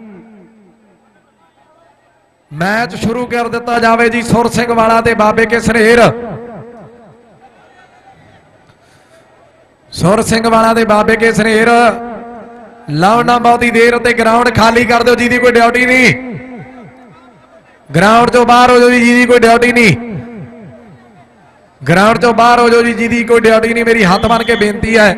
ਮੈਚ ਸ਼ੁਰੂ ਕਰ ਦਿੱਤਾ ਜਾਵੇ ਜੀ। ਸੁਰ ਸਿੰਘ ਵਾਲਾ ਤੇ ਬਾਬੇ ਕੇ ਸਨੇਰ, ਸੁਰ ਸਿੰਘ ਵਾਲਾ ਤੇ ਬਾਬੇ ਕੇ ਸਨੇਰ। ਲਾਓ ਨਾ ਬਹੁਤੀ ਦੇਰ ਤੇ ਗਰਾਊਂਡ ਖਾਲੀ ਕਰ ਦਿਓ, ਜਿਹਦੀ ਕੋਈ ਡਿਊਟੀ ਨਹੀਂ। ਗਰਾਊਂਡ ਤੋਂ ਬਾਹਰ ਹੋ ਜਾਓ ਜੀ, ਜਿਹਦੀ ਕੋਈ ਡਿਊਟੀ ਨਹੀਂ। ਗਰਾਊਂਡ ਤੋਂ ਬਾਹਰ ਹੋ ਜਾਓ ਜੀ, ਜਿਹਦੀ ਕੋਈ ਡਿਊਟੀ ਨਹੀਂ। ਮੇਰੀ ਹੱਥ ਬੰਨ ਕੇ ਬੇਨਤੀ ਹੈ।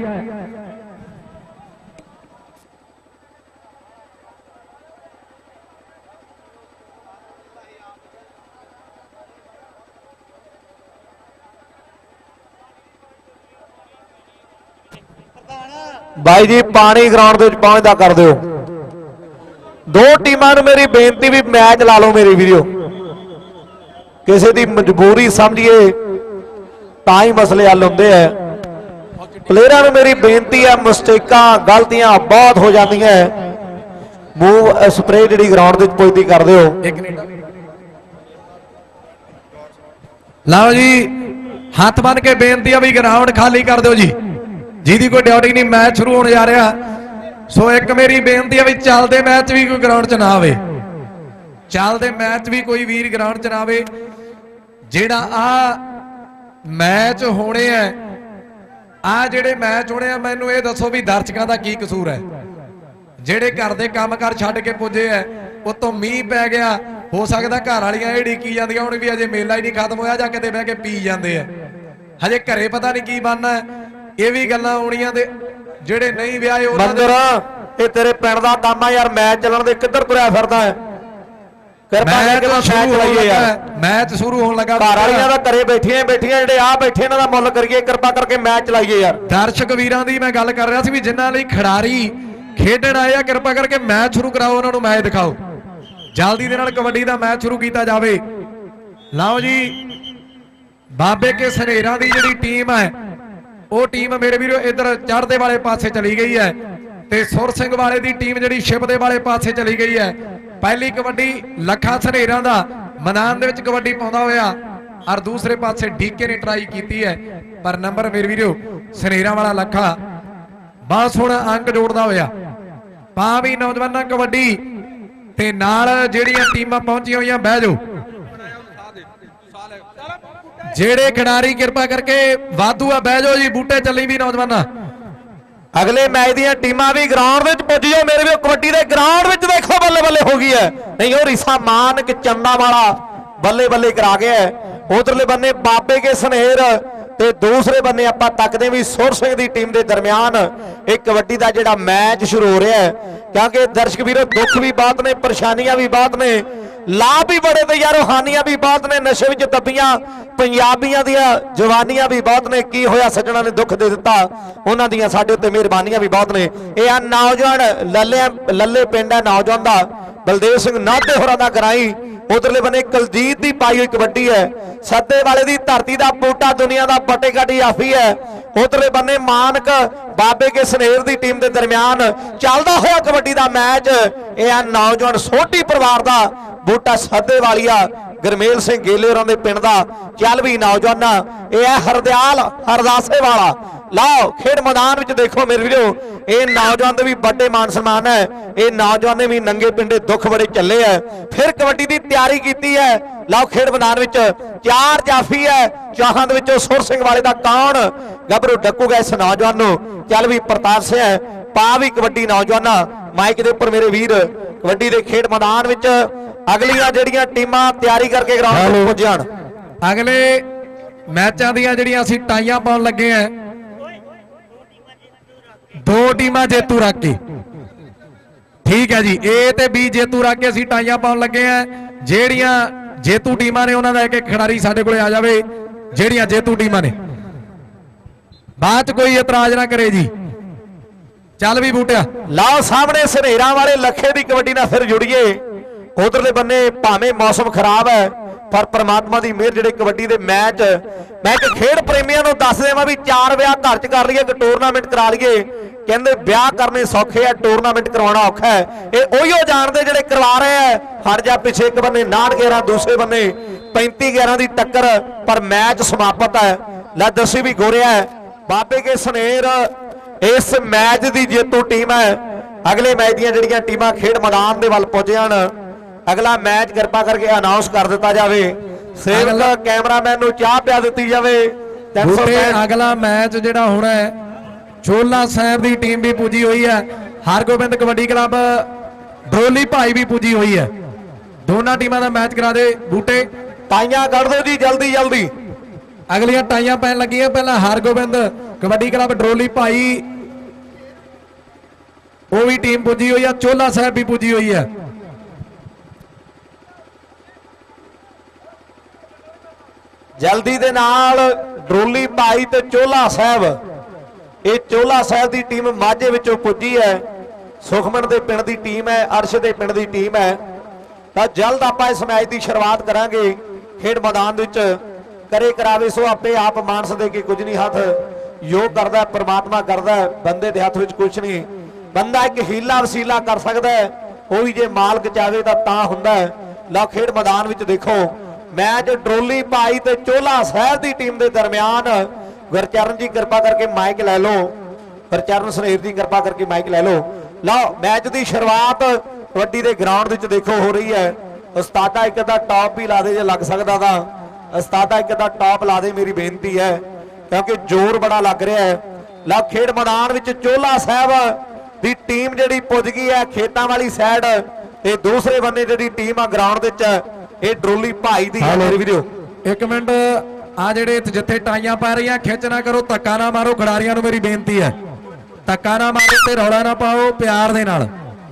ਬਾਈ ਜੀ ਪਾਣੀ ਗਰਾਊਂਡ ਦੇ ਵਿੱਚ ਪਹੁੰਚਦਾ ਕਰ ਦਿਓ। ਦੋ ਟੀਮਾਂ ਨੂੰ ਮੇਰੀ ਬੇਨਤੀ ਵੀ ਮੈਚ ਲਾ ਲਓ ਮੇਰੀ ਵੀਡੀਓ। ਕਿਸੇ ਦੀ ਮਜਬੂਰੀ ਸਮਝੀਏ ਤਾਂ ਹੀ ਮਸਲੇ ਹੱਲ ਹੁੰਦੇ ਆ। ਪਲੇਅਰਾਂ ਨੂੰ ਮੇਰੀ ਬੇਨਤੀ ਹੈ, ਮਿਸਟੇਕਾਂ ਗਲਤੀਆਂ ਬਹੁਤ ਹੋ ਜਾਂਦੀਆਂ। ਮੂਵ ਸਪਰੇ ਜਿਹੜੀ ਗਰਾਊਂਡ ਦੇ ਵਿੱਚ ਪੁੱਜਦੀ ਕਰ ਦਿਓ। ਲਓ ਜੀ ਹੱਥ ਬੰਨ ਕੇ ਬੇਨਤੀ ਆ ਵੀ ਗਰਾਊਂਡ ਖਾਲੀ ਕਰ ਦਿਓ ਜੀ, ਜਿਹਦੀ ਕੋਈ ਡਿਊਟੀ ਨਹੀਂ। ਮੈਚ ਸ਼ੁਰੂ ਹੋਣ ਜਾ ਰਿਹਾ। ਸੋ ਇੱਕ ਮੇਰੀ ਬੇਨਤੀ ਆ ਵੀ ਚੱਲਦੇ ਮੈਚ ਵੀ ਕੋਈ ਗਰਾਊਂਡ 'ਚ ਨਾ ਆਵੇ। ਚੱਲਦੇ ਮੈਚ ਵੀ ਕੋਈ ਵੀਰ ਗਰਾਊਂਡ 'ਚ ਨਾ ਆਵੇ। ਜਿਹੜਾ ਆ ਮੈਚ ਹੋਣੇ ਆ, ਆ ਜਿਹੜੇ ਮੈਚ ਹੋਣੇ ਆ, ਮੈਨੂੰ ਇਹ ਦੱਸੋ ਵੀ ਦਰਸ਼ਕਾਂ ਦਾ ਕੀ ਕਸੂਰ ਹੈ? ਜਿਹੜੇ ਘਰ ਦੇ ਕੰਮ ਕਾਰ ਛੱਡ ਕੇ ਪੁੱਜੇ ਆ, ਉਤੋਂ ਮੀਂਹ ਪੈ ਗਿਆ, ਹੋ ਸਕਦਾ ਘਰ ਵਾਲੀਆਂ ਇਹ ਢੀਕੀ ਜਾਂਦੀਆਂ ਹੁਣ ਵੀ ਅਜੇ ਮੇਲਾ ਹੀ ਨਹੀਂ ਖਤਮ ਹੋਇਆ, ਜਾਂ ਕਿਤੇ ਬਹਿ ਕੇ ਪੀ ਜਾਂਦੇ ਆ। ਹਜੇ ਘਰੇ ਪਤਾ ਨਹੀਂ ਕੀ ਬਣਨਾ। ਇਹ ਵੀ ਗੱਲਾਂ ਆਉਣੀਆਂ ਤੇ ਜਿਹੜੇ ਨਹੀਂ ਵਿਆਹੇ ਉਹਨਾਂ ਮੰਦਰ ਇਹ ਤੇਰੇ ਪਿੰਡ ਦਾ ਕੰਮ ਆ ਯਾਰ। ਮੈਚ ਚੱਲਣ ਦੇ ਕਿੱਧਰ ਤੁਰਿਆ ਫਿਰਦਾ ਹੈ? ਮੈਚ ਸ਼ੁਰੂ ਹੋਣ ਲੱਗਾ। ਮੈਚ ਸ਼ੁਰੂ ਹੋਣ ਲੱਗਾ। ਘਰ ਵਾਲੀਆਂ ਦਾ ਘਰੇ ਬੈਠੀਆਂ ਬੈਠੀਆਂ ਜਿਹੜੇ ਆ ਬੈਠੇ ਇਹਨਾਂ ਦਾ ਮੁੱਲ ਕਰੀਏ, ਕਿਰਪਾ ਕਰਕੇ ਮੈਚ ਚਲਾਈਏ ਯਾਰ। ਦਰਸ਼ਕ ਵੀਰਾਂ ਦੀ ਮੈਂ ਗੱਲ ਕਰ ਰਿਹਾ ਸੀ ਵੀ ਜਿਨ੍ਹਾਂ ਲਈ ਖਿਡਾਰੀ ਖੇਡਣ ਆਏ ਆ, ਕਿਰਪਾ ਕਰਕੇ ਮੈਚ ਸ਼ੁਰੂ ਕਰਾਓ, ਉਹਨਾਂ ਨੂੰ ਮੈਚ ਦਿਖਾਓ। ਜਲਦੀ ਦੇ ਨਾਲ ਕਬੱਡੀ ਦਾ ਮੈਚ ਸ਼ੁਰੂ ਕੀਤਾ ਜਾਵੇ। ਲਓ ਜੀ ਬਾਬੇ ਕੇ ਸਨੇਰਾ ਦੀ ਜਿਹੜੀ ਟੀਮ ਹੈ ਉਹ ਟੀਮ ਮੇਰੇ ਵੀਰੋ ਇਧਰ ਚੜ੍ਹਦੇ ਵਾਲੇ ਪਾਸੇ ਚਲੀ ਗਈ ਹੈ ਤੇ ਸੁਰ ਸਿੰਘ ਵਾਲੇ ਦੀ ਟੀਮ ਜਿਹੜੀ ਸ਼ਿਵ ਦੇ ਵਾਲੇ ਪਾਸੇ ਚਲੀ ਗਈ ਹੈ। ਪਹਿਲੀ ਕਬੱਡੀ ਲੱਖਾ ਸਨੇਰਾ ਦਾ ਮੈਦਾਨ ਦੇ ਵਿੱਚ ਕਬੱਡੀ ਪਾਉਂਦਾ ਹੋਇਆ ਔਰ ਦੂਸਰੇ ਪਾਸੇ ਡੀਕੇ ਨੇ ਟਰਾਈ ਕੀਤੀ ਹੈ ਪਰ ਨੰਬਰ ਮੇਰੇ ਵੀਰੋ ਸਨੇਰਾ ਵਾਲਾ ਲੱਖਾ ਬਸ ਹੁਣ ਅੰਕ ਜੋੜਦਾ ਹੋਇਆ। ਪਾ ਵੀ ਨੌਜਵਾਨਾਂ ਕਬੱਡੀ ਤੇ ਨਾਲ ਜਿਹੜੀਆਂ ਟੀਮਾਂ ਪਹੁੰਚੀਆਂ ਹੋਈਆਂ ਬਹਿ ਜਾਓ। ਜਿਹੜੇ ਖਿਡਾਰੀ ਕਿਰਪਾ ਕਰਕੇ ਵਾਧੂ ਆ ਬਹਿ ਜਾਓ ਜੀ। ਬੂਟੇ ਚੱਲੀ ਵੀ ਨੌਜਵਾਨਾਂ। ਅਗਲੇ ਮੈਚ ਦੀਆਂ ਟੀਮਾਂ ਵੀ ਗਰਾਊਂਡ ਵਿੱਚ ਪੁੱਜ ਜਾਓ ਮੇਰੇ ਵੀਰੋ। ਕਬੱਡੀ ਦੇ ਗਰਾਊਂਡ ਵਿੱਚ ਦੇਖੋ ਬੱਲੇ ਬੱਲੇ ਹੋ ਗਈ ਹੈ। ਨਹੀਂ ਉਹ ਰੀਸਾ ਮਾਨਕ ਚੰਦਾ ਵਾਲਾ ਬੱਲੇ ਬੱਲੇ ਕਰਾ ਗਿਆ ਹੈ। ਉਧਰਲੇ ਬੰਨੇ ਬਾਬੇ ਕੇ ਸਨੇਰ ਤੇ ਦੂਸਰੇ ਬੰਨੇ ਆਪਾਂ ਤੱਕਦੇ ਵੀ ਸੁਰ ਸਿੰਘ ਦੀ ਟੀਮ ਦੇ ਦਰਮਿਆਨ ਇਹ ਕਬੱਡੀ ਦਾ ਜਿਹੜਾ ਮੈਚ ਸ਼ੁਰੂ ਹੋ ਰਿਹਾ ਹੈ। ਕਿਉਂਕਿ ਦਰਸ਼ਕ ਵੀਰੋ ਦੁੱਖ ਵੀ ਬਹੁਤ ਨੇ, ਪਰੇਸ਼ਾਨੀਆਂ ਵੀ ਬਹੁਤ ਨੇ, ਲਾਭ ਵੀ ਬੜੇ ਤੇ ਯਾਰੋ ਹਾਨੀਆਂ ਵੀ ਬਹੁਤ ਨੇ। ਨਸ਼ੇ ਵਿੱਚ ਦੱਬੀਆਂ ਪੰਜਾਬੀਆਂ ਦੀਆਂ ਜਵਾਨੀਆਂ ਵੀ ਬਹੁਤ ਨੇ। ਕੀ ਹੋਇਆ ਸੱਜਣਾ ਨੇ ਦੁੱਖ ਦੇ ਦਿੱਤਾ, ਉਹਨਾਂ ਦੀਆਂ ਸਾਡੇ ਉੱਤੇ ਮਿਹਰਬਾਨੀਆਂ ਵੀ ਬਹੁਤ ਨੇ। ਇਹ ਆ ਨੌਜਵਾਨ ਲੱਲੇ ਲੱਲੇ ਪਿੰਡ ਹੈ ਨੌਜਵਾਨ ਦਾ ਬਲਦੇਵ ਸਿੰਘ ਨਾਭੇ ਹੋਰਾਂ ਦਾ ਗਰਾਈ। ਉਧਰਲੇ ਬੰਨੇ ਕੁਲਜੀਤ ਦੀ ਪਾਈ ਹੋਈ ਕਬੱਡੀ ਹੈ। ਸੱਦੇ ਵਾਲੇ ਦੀ ਧਰਤੀ ਦਾ ਬੂਟਾ ਦੁਨੀਆ ਦਾ ਪਟੇਗਾਡੀ ਆਫੀ ਹੈ। ਉਧਰਲੇ ਬੰਨੇ ਮਾਨਕ ਬਾਬੇ ਕੇ ਸਨੇਰ ਦੀ ਟੀਮ ਦੇ ਦਰਮਿਆਨ ਚੱਲਦਾ ਹੋਇਆ ਕਬੱਡੀ ਦਾ ਮੈਚ। ਇਹ ਆ ਨੌਜਵਾਨ ਸੋਢੀ ਪਰਿਵਾਰ ਦਾ ਬੂਟਾ ਸੱਦੇ ਵਾਲੀਆ ਗਰਮੇਲ ਸਿੰਘ ਗੇਲੇ ਹੋਰਾਂ ਦੇ ਪਿੰਡ ਦਾ ਚੱਲ ਵੀ ਨੌਜਵਾਨਾਂ। ਇਹ ਹੈ ਹਰਦਿਆਲ ਹਰਦਾਸੇ ਵਾਲਾ। ਲਓ ਖੇਡ ਮੈਦਾਨ ਵਿੱਚ ਦੇਖੋ ਮੇਰੇ ਵੀਰੋ ਇਹ ਨੌਜਵਾਨ ਦੇ ਵੀ ਵੱਡੇ ਮਾਨ ਸਨਮਾਨ ਹੈ। ਇਹ ਨੌਜਵਾਨ ਨੇ ਵੀ ਨੰਗੇ ਪਿੰਡੇ ਦੁੱਖ ਬੜੇ ਚੱਲੇ ਹੈ। ਫਿਰ ਕਬੱਡੀ ਦੀ ਤਿਆਰੀ ਕੀਤੀ ਹੈ। ਲਓ ਖੇਡ ਮੈਦਾਨ ਵਿੱਚ ਚਾਰ ਜਾਫੀ ਹੈ। ਚਾਹਾਂ ਦੇ ਵਿੱਚੋਂ ਸੁਰ ਸਿੰਘ ਵਾਲੇ ਦਾ ਕੌਣ ਗੱਭਰੂ ਡੱਕੂਗਾ ਇਸ ਨੌਜਵਾਨ ਨੂੰ। ਚੱਲ ਵੀ ਪ੍ਰਤਾਪ ਸਿੰਘ ਹੈ ਪਾ ਵੀ ਕਬੱਡੀ ਨੌਜਵਾਨਾਂ। ਮਾਈਕ ਦੇ ਉੱਪਰ ਮੇਰੇ ਵੀਰ ਕਬੱਡੀ ਦੇ ਖੇਡ ਮੈਦਾਨ ਵਿੱਚ ਅਗਲੀਆਂ ਜਿਹੜੀਆਂ ਟੀਮਾਂ ਤਿਆਰੀ ਕਰਕੇ ਗਰਾਊਂਡ ਤੇ ਪਹੁੰਚ ਜਾਣ। ਅਗਲੇ ਮੈਚਾਂ ਦੀਆਂ ਜਿਹੜੀਆਂ ਅਸੀਂ ਟਾਈਆਂ ਪਾਉਣ ਲੱਗੇ ਆ ਦੋ ਟੀਮਾਂ ਜੇਤੂ ਰੱਖ ਕੇ ਠੀਕ ਹੈ ਜੀ। ਏ ਤੇ ਬੀ ਜੇਤੂ ਰੱਖ ਕੇ ਅਸੀਂ ਟਾਈਆਂ ਪਾਉਣ ਲੱਗੇ ਆ। ਜਿਹੜੀਆਂ ਜੇਤੂ ਟੀਮਾਂ ਨੇ ਉਹਨਾਂ ਦਾ ਇੱਕ ਇੱਕ ਖਿਡਾਰੀ ਸਾਡੇ ਕੋਲੇ ਆ ਜਾਵੇ। ਜਿਹੜੀਆਂ ਜੇਤੂ ਟੀਮਾਂ ਨੇ ਬਾਅਦ ਚ ਕੋਈ ਇਤਰਾਜ਼ ਨਾ ਕਰੇ ਜੀ। ਚੱਲ ਵੀ ਬੂਟਿਆ ਲਾਓ ਸਾਹਮਣੇ ਸਨੇਰਾਂ ਵਾਲੇ ਲੱਖੇ ਦੀ ਕਬੱਡੀ ਨਾਲ ਫਿਰ ਜੁੜੀਏ। ਉਧਰਲੇ ਬੰਨੇ ਭਾਵੇਂ ਮੌਸਮ ਖਰਾਬ ਹੈ ਪਰ ਪ੍ਰਮਾਤਮਾ ਦੀ ਮਿਹਰ ਜਿਹੜੇ ਕਬੱਡੀ ਦੇ ਮੈਚ ਮੈਂ ਇੱਕ ਖੇਡ ਪ੍ਰੇਮੀਆਂ ਨੂੰ ਦੱਸ ਦੇਵਾਂ ਵੀ ਚਾਰ ਵਿਆਹ ਘਰ 'ਚ ਕਰ ਲਈਏ ਇੱਕ ਟੂਰਨਾਮੈਂਟ ਕਰਾ ਲਈਏ। ਕਹਿੰਦੇ ਵਿਆਹ ਕਰਨੇ ਸੌਖੇ ਆ ਟੂਰਨਾਮੈਂਟ ਕਰਵਾਉਣਾ ਔਖਾ ਹੈ। ਇਹ ਉਹੀਓ ਜਾਣਦੇ ਜਿਹੜੇ ਕਰਵਾ ਰਹੇ ਆ। ਹਟ ਜਾ ਪਿੱਛੇ ਇੱਕ ਬੰਨੇ ਉਨਾਹਠ ਗਿਆਰਾਂ ਦੂਸਰੇ ਬੰਨੇ ਪੈਂਤੀ ਗਿਆਰਾਂ ਦੀ ਟੱਕਰ ਪਰ ਮੈਚ ਸਮਾਪਤ ਹੈ। ਲੈ ਦੱਸੀ ਵੀ ਗੋਰਿਆ ਬਾਬੇ ਕੇ ਸਨੇਰ ਇਸ ਮੈਚ ਦੀ ਜੇਤੂ ਟੀਮ ਹੈ। ਅਗਲੇ ਮੈਚ ਦੀਆਂ ਜਿਹੜੀਆਂ ਟੀਮਾਂ ਖੇਡ ਮੈਦਾਨ ਦੇ ਵੱਲ ਪਹੁੰਚ ਜਾਣ। ਅਗਲਾ ਮੈਚ ਕਿਰਪਾ ਕਰਕੇ ਅਨਾਉਂਸ ਕਰ ਦਿੱਤਾ ਜਾਵੇ। ਸੇਵਕ ਕੈਮਰਾਮੈਨ ਨੂੰ ਚਾਹ ਪਿਆ ਦਿੱਤੀ ਜਾਵੇ। ਅਗਲਾ ਮੈਚ ਜਿਹੜਾ ਹੋਣਾ ਹੈ ਚੋਲਾ ਸਾਹਿਬ ਦੀ ਟੀਮ ਵੀ ਪੁੱਜੀ ਹੋਈ ਹੈ। ਹਰਗੋਬਿੰਦ ਕਬੱਡੀ ਕਲੱਬ ਡਰੋਲੀ ਭਾਈ ਵੀ ਪੁੱਜੀ ਹੋਈ ਹੈ। ਦੋਨਾਂ ਟੀਮਾਂ ਦਾ ਮੈਚ ਕਰਾ ਦੇ ਬੂਟੇ। ਟਾਈਆਂ ਕੱਢ ਦਿਓ ਜੀ ਜਲਦੀ ਜਲਦੀ। ਅਗਲੀਆਂ ਟਾਈਆਂ ਪੈਣ ਲੱਗੀਆਂ। ਪਹਿਲਾਂ ਹਰਗੋਬਿੰਦ ਕਬੱਡੀ ਕਲੱਬ ਡਰੋਲੀ ਭਾਈ ਉਹ ਵੀ ਟੀਮ ਪੁੱਜੀ ਹੋਈ ਹੈ। ਚੋਲਾ ਸਾਹਿਬ ਵੀ ਪੁੱਜੀ ਹੋਈ ਹੈ। ਜਲਦੀ ਦੇ ਨਾਲ ਡਰੋਲੀ ਭਾਈ ਤੇ ਚੋਲਾ ਸਾਹਿਬ। ਇਹ ਚੋਲਾ ਸਾਹਿਬ ਦੀ ਟੀਮ ਮਾਝੇ ਵਿੱਚੋਂ ਪੁੱਜੀ ਹੈ। ਸੁਖਮਨ ਦੇ ਪਿੰਡ ਦੀ ਟੀਮ ਹੈ, ਅਰਸ਼ ਦੇ ਪਿੰਡ ਦੀ ਟੀਮ ਹੈ। ਤਾਂ ਜਲਦ ਆਪਾਂ ਇਸ ਮੈਚ ਦੀ ਸ਼ੁਰੂਆਤ ਕਰਾਂਗੇ। ਖੇਡ ਮੈਦਾਨ ਵਿੱਚ ਕਰੇ ਕਰਾਵੇ ਸੋ ਆਪੇ ਆਪ ਮਾਨਸ ਦੇ ਕੇ ਕੁਝ ਨਹੀਂ ਹੱਥ ਯੋਗ ਕਰਦਾ ਪ੍ਰਮਾਤਮਾ ਕਰਦਾ। ਬੰਦੇ ਦੇ ਹੱਥ ਵਿੱਚ ਕੁਝ ਨਹੀਂ। ਬੰਦਾ ਇੱਕ ਹੀਲਾ ਵਸੀਲਾ ਕਰ ਸਕਦਾ ਹੈ ਉਹ ਵੀ ਜੇ ਮਾਲਕ ਚਾਹੇ ਤਾਂ ਤਾਂ ਹੁੰਦਾ ਹੈ। ਲਓ ਖੇਡ ਮੈਦਾਨ ਵਿੱਚ ਦੇਖੋ ਮੈਚ ਡਰੋਲੀ ਭਾਈ ਤੇ ਚੋਲਾ ਸਾਹਿਬ ਦੀ ਟੀਮ ਦੇ ਦਰਮਿਆਨ। ਗੁਰਚਰਨ ਜੀ ਕਿਰਪਾ ਕਰਕੇ ਮਾਈਕ ਲੈ ਲਓ। ਗੁਰਚਰਨ ਸਨੇਰ ਦੀ ਕਿਰਪਾ ਕਰਕੇ ਮਾਈਕ ਲੈ ਲਓ। ਲਓ ਮੈਚ ਦੀ ਸ਼ੁਰੂਆਤ ਕਬੱਡੀ ਦੇ ਗਰਾਊਂਡ ਵਿੱਚ ਦੇਖੋ ਹੋ ਰਹੀ ਹੈ। ਉਸਤਾਦਾ ਇੱਕ ਦਾ ਟਾਪ ਵੀ ਲਾ ਦੇ ਜੇ ਲੱਗ ਸਕਦਾ ਤਾਂ ਉਸਤਾਦਾ ਇੱਕ ਦਾ ਟਾਪ ਲਾ ਦੇ ਮੇਰੀ ਬੇਨਤੀ ਹੈ ਕਿਉਂਕਿ ਜ਼ੋਰ ਬੜਾ ਲੱਗ ਰਿਹਾ ਹੈ। ਲਓ ਖੇਡ ਮੈਦਾਨ ਵਿੱਚ ਚੋਲਾ ਸਾਹਿਬ ਦੀ ਟੀਮ ਜਿਹੜੀ ਪੁੱਜ ਗਈ ਹੈ ਖੇਤਾਂ ਵਾਲੀ ਸਾਈਡ ਤੇ ਦੂਸਰੇ ਬੰਨੇ ਜਿਹੜੀ ਟੀਮ ਆ ਗਰਾਊਂਡ ਵਿੱਚ ਇਹ ਡਰੋਲੀ ਭਾਈ ਦੀ ਹੈ ਮੇਰੇ ਵੀਰੋ। ਇੱਕ ਮਿੰਟ ਆ ਜਿਹੜੇ ਜਿੱਥੇ ਟਾਈਆਂ ਪੈ ਰਹੀਆਂ ਖਿੱਚ ਨਾ ਕਰੋ, ਧੱਕਾ ਨਾ ਮਾਰੋ। ਖਿਡਾਰੀਆਂ ਨੂੰ ਮੇਰੀ ਬੇਨਤੀ ਹੈ ਧੱਕਾ ਨਾ ਮਾਰੋ ਤੇ ਰੌਲਾ ਨਾ ਪਾਓ ਪਿਆਰ ਦੇ ਨਾਲ।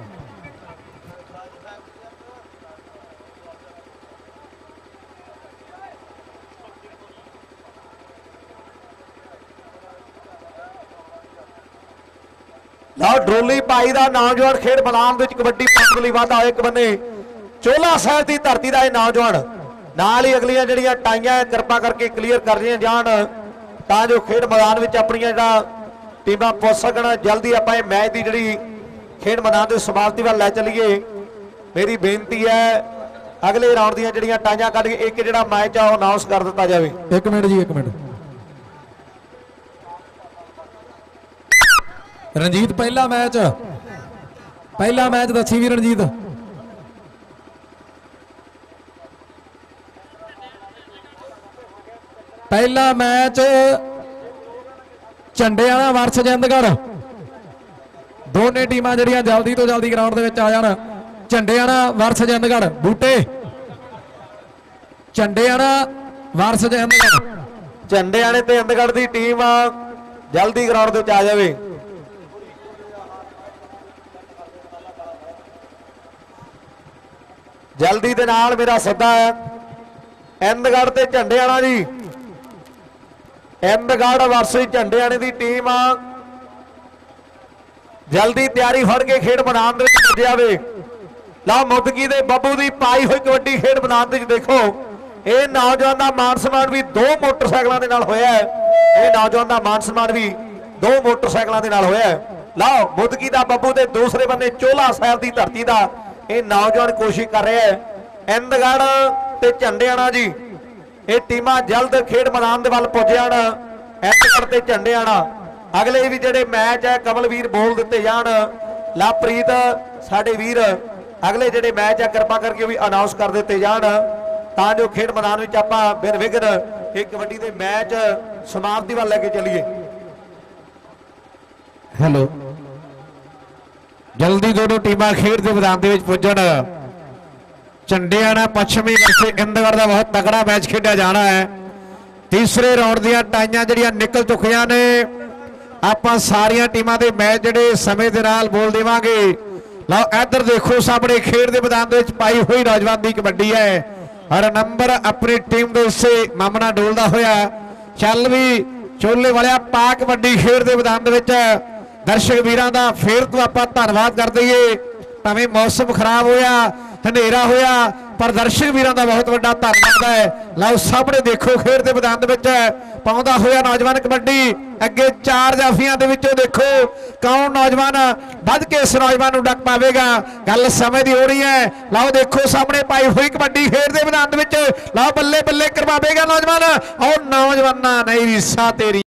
ਲਓ ਡਰੋਲੀ ਭਾਈ ਦਾ ਨੌਜਵਾਨ ਖੇਡ ਮੈਦਾਨ ਵਿੱਚ ਕਬੱਡੀ ਪੰਜ ਲਈ ਵਾਧਾ ਹੋਇਆ। ਇੱਕ ਬੰਨੇ ਚੋਲਾ ਸਾਹਿਬ ਦੀ ਧਰਤੀ ਦਾ ਇਹ ਨੌਜਵਾਨ ਨਾਲ ਹੀ ਅਗਲੀਆਂ ਜਿਹੜੀਆਂ ਟਾਈਆਂ ਕਿਰਪਾ ਕਰਕੇ ਕਲੀਅਰ ਕਰ ਰਹੀਆਂ ਜਾਣ ਤਾਂ ਜੋ ਖੇਡ ਮੈਦਾਨ ਵਿੱਚ ਆਪਣੀਆਂ ਜਿਹੜਾ ਟੀਮਾਂ ਪੁੱਜ ਸਕਣ। ਜਲਦੀ ਆਪਾਂ ਇਹ ਮੈਚ ਦੀ ਜਿਹੜੀ ਖੇਡ ਮੈਦਾਨ ਦੇ ਸਮਾਪਤੀ ਵੱਲ ਲੈ ਚੱਲੀਏ। ਮੇਰੀ ਬੇਨਤੀ ਹੈ ਅਗਲੇ ਰਾਉਂਡ ਦੀਆਂ ਜਿਹੜੀਆਂ ਟਾਈਆਂ ਕੱਢ ਕੇ ਇੱਕ ਜਿਹੜਾ ਮੈਚ ਆ ਉਹ ਅਨਾਉਂਸ ਕਰ ਦਿੱਤਾ ਜਾਵੇ। ਇੱਕ ਮਿੰਟ ਜੀ, ਇੱਕ ਮਿੰਟ। ਰਣਜੀਤ ਪਹਿਲਾ ਮੈਚ ਪਹਿਲਾ ਮੈਚ ਦੱਸੀ ਵੀ ਰਣਜੀਤ। ਪਹਿਲਾ ਮੈਚ ਝੰਡੇ ਵਾਲਾ ਵਰਸ ਜਿੰਦਗੜ। ਦੋਨੇ ਟੀਮਾਂ ਜਿਹੜੀਆਂ ਜਲਦੀ ਤੋਂ ਜਲਦੀ ਗਰਾਊਂਡ ਦੇ ਵਿੱਚ ਆ ਜਾਣ। ਝੰਡੇ ਵਾਲਾ ਵਰਸ ਜਿੰਦਗੜ। ਬੂਟੇ ਝੰਡੇ ਵਾਲਾ ਵਰਸ ਜਿੰਦਗੜ। ਝੰਡੇ ਵਾਲੇ ਤੇ ਇੰਦਗੜ ਦੀ ਟੀਮ ਜਲਦੀ ਗਰਾਊਂਡ ਦੇ ਵਿੱਚ ਆ ਜਾਵੇ। ਜਲਦੀ ਦੇ ਨਾਲ ਮੇਰਾ ਸੱਦਾ ਹੈ ਇੰਦਗੜ ਤੇ ਝੰਡੇ ਵਾਲਾ ਜੀ। ਇੰਦਗੜ ਵਰਸਸ ਝੰਡੇ ਵਾਲੇ ਦੀ ਟੀਮ ਜਲਦੀ ਤਿਆਰੀ ਫੜ ਕੇ ਖੇਡ ਮੈਦਾਨ ਦੇ ਵਿੱਚ ਪੁੱਜ ਜਾਵੇ। ਲਾ ਮੁੱਦਕੀ ਦੇ ਬੱਬੂ ਦੀ ਪਾਈ ਹੋਈ ਕਬੱਡੀ ਖੇਡ ਮੈਦਾਨ ਦੇ ਵਿੱਚ ਦੇਖੋ। ਇਹ ਨੌਜਵਾਨ ਦਾ ਮਾਨ ਸਨਮਾਨ ਵੀ ਦੋ ਮੋਟਰਸਾਈਕਲਾਂ ਦੇ ਨਾਲ ਹੋਇਆ ਹੈ। ਇਹ ਨੌਜਵਾਨ ਦਾ ਮਾਨ ਸਨਮਾਨ ਵੀ ਦੋ ਮੋਟਰਸਾਈਕਲਾਂ ਦੇ ਨਾਲ ਹੋਇਆ ਹੈ। ਲਓ ਮੁੱਦਕੀ ਦਾ ਬੱਬੂ ਤੇ ਦੂਸਰੇ ਬੰਨੇ ਚੋਲਾ ਸਾਹਿਬ ਦੀ ਧਰਤੀ ਦਾ ਇਹ ਨੌਜਵਾਨ ਕੋਸ਼ਿਸ਼ ਕਰ ਰਿਹਾ ਹੈ। ਇੰਦਗੜ ਤੇ ਝੰਡਿਆਣਾ ਜੀ ਇਹ ਟੀਮਾਂ ਜਲਦ ਖੇਡ ਮੈਦਾਨ ਦੇ ਵੱਲ ਪੁੱਜ ਜਾਣ। ਇੰਦਗੜ ਤੇ ਝੰਡਿਆਣਾ ਅਗਲੇ ਵੀ ਜਿਹੜੇ ਮੈਚ ਹੈ ਕਮਲਵੀਰ ਬੋਲ ਦਿੱਤੇ ਜਾਣ। ਲਵਪ੍ਰੀਤ ਸਾਡੇ ਵੀਰ ਅਗਲੇ ਜਿਹੜੇ ਮੈਚ ਹੈ ਕਿਰਪਾ ਕਰਕੇ ਵੀ ਅਨਾਉਂਸ ਕਰ ਦਿੱਤੇ ਜਾਣ ਤਾਂ ਜੋ ਖੇਡ ਮੈਦਾਨ ਵਿੱਚ ਆਪਾਂ ਬਿਨ ਵਿਘਨ ਇਹ ਕਬੱਡੀ ਦੇ ਮੈਚ ਸਮਾਪਤੀ ਵੱਲ ਲੈ ਕੇ ਚੱਲੀਏ। ਹੈਲੋ, ਜਲਦੀ ਦੋਨੋਂ ਟੀਮਾਂ ਖੇਡ ਦੇ ਮੈਦਾਨ ਦੇ ਵਿੱਚ ਪੁੱਜਣ। ਝੰਡਿਆਣਾ ਪੱਛਮੀ ਵਰਸੇ ਇੰਦਗੜ ਦਾ ਬਹੁਤ ਤਕੜਾ ਮੈਚ ਖੇਡਿਆ ਜਾਣਾ ਹੈ। ਤੀਸਰੇ ਰਾਉਂਡ ਦੀਆਂ ਟਾਈਆਂ ਜਿਹੜੀਆਂ ਨਿਕਲ ਚੁੱਕੀਆਂ ਨੇ। ਆਪਾਂ ਸਾਰੀਆਂ ਟੀਮਾਂ ਦੇ ਮੈਚ ਜਿਹੜੇ ਸਮੇਂ ਦੇ ਨਾਲ ਬੋਲ ਦੇਵਾਂਗੇ। ਲਓ ਇੱਧਰ ਦੇਖੋ ਸਾਹਮਣੇ ਖੇਡ ਦੇ ਮੈਦਾਨ ਦੇ ਵਿੱਚ ਪਾਈ ਹੋਈ ਨੌਜਵਾਨ ਦੀ ਕਬੱਡੀ ਹੈ। ਹਰ ਨੰਬਰ ਆਪਣੀ ਟੀਮ ਦੇ ਹਿੱਸੇ ਮਾਮਣਾ ਡੋਲਦਾ ਹੋਇਆ ਚੱਲ ਵੀ ਚੋਲੇ ਵਾਲਿਆ ਪਾ ਕਬੱਡੀ ਖੇਡ ਦੇ ਮੈਦਾਨ ਦੇ ਵਿੱਚ। ਦਰਸ਼ਕ ਵੀਰਾਂ ਦਾ ਫੇਰ ਤੋਂ ਆਪਾਂ ਧੰਨਵਾਦ ਕਰ ਦਈਏ। ਭਾਵੇਂ ਮੌਸਮ ਖਰਾਬ ਹੋਇਆ ਹਨੇਰਾ ਹੋਇਆ ਪਰ ਦਰਸ਼ਕ ਵੀਰਾਂ ਦਾ ਬਹੁਤ ਵੱਡਾ ਧੰਨਵਾਦ ਹੈ। ਲਓ ਸਾਹਮਣੇ ਦੇਖੋ ਖੇਡ ਦੇ ਮੈਦਾਨ ਦੇ ਵਿੱਚ ਪਾਉਂਦਾ ਹੋਇਆ ਨੌਜਵਾਨ ਕਬੱਡੀ। ਅੱਗੇ ਚਾਰ ਜਾਫੀਆਂ ਦੇ ਵਿੱਚੋਂ ਦੇਖੋ ਕੌਣ ਨੌਜਵਾਨ ਵੱਧ ਕੇ ਇਸ ਨੌਜਵਾਨ ਨੂੰ ਡੱਕ ਪਾਵੇਗਾ। ਗੱਲ ਸਮੇਂ ਦੀ ਹੋ ਰਹੀ ਹੈ। ਲਓ ਦੇਖੋ ਸਾਹਮਣੇ ਪਾਈ ਹੋਈ ਕਬੱਡੀ ਖੇਡ ਦੇ ਮੈਦਾਨ ਦੇ ਵਿੱਚ। ਲਓ ਬੱਲੇ ਬੱਲੇ ਕਰਵਾਵੇਗਾ ਨੌਜਵਾਨ। ਔਰ ਨੌਜਵਾਨਾਂ ਨਹੀਂ ਰੀਸਾ ਤੇਰੀ।